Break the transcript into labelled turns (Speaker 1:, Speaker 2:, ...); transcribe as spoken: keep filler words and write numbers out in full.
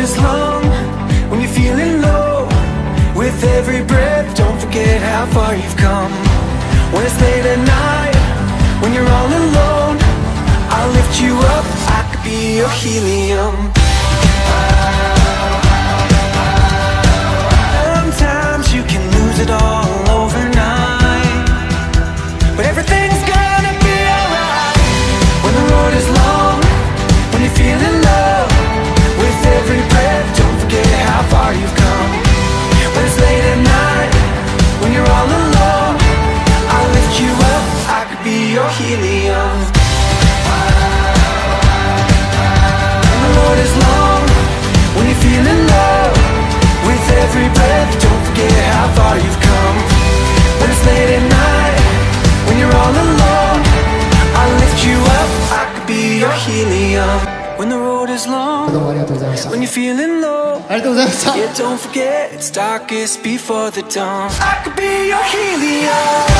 Speaker 1: is long when you're feeling low. With every breath, don't forget how far you've come. When it's late at night, when you're all alone, I'll lift you up, I could be your helium. Sometimes you can lose it all overnight, but everything's gonna be alright. When the road is long, when you're feeling low, with every breath, don't forget how far you've come. When it's late at night, when you're all alone, I'll lift you up, I could be your helium. When the road is long, when you're feeling low, with every breath, don't forget how far you've come. When it's late at night, when you're all alone, I'll lift you up, I could be your helium. When the road is long,
Speaker 2: どうもありがとうございました。
Speaker 1: when you're feeling low,
Speaker 2: ありがとうございました。
Speaker 1: yeah, don't forget it's darkest before the dawn. I could be your helium.